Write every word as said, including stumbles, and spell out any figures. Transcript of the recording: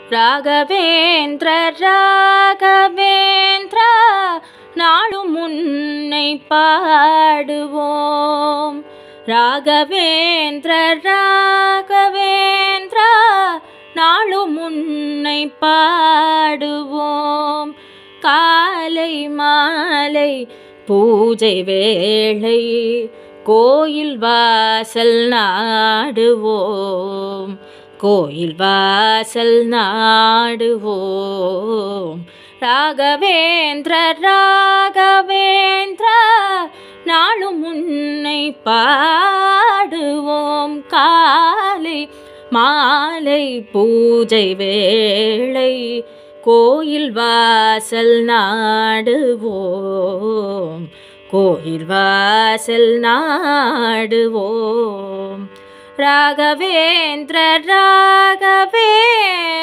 ராகவேந்திர ராகவேந்திரா நாளும் உன்னை பாடுவோம். ராகவேந்திர ராகவேந்திரா நாளும் உன்னை பாடுவோம். காலை மாலை பூஜை வேளை கோயில் வாசல் நாடுவோம். கோயில் வாசல் நாடுவோம். ராகவேந்திர ராகவேந்திரா நாளும் உன்னை பாடுவோம். காலை மாலை பூஜை வேளை கோயில் வாசல் நாடுவோம். கோயில் வாசல் நாடுவோம். ராகவேந்திர ராகவேந்திரா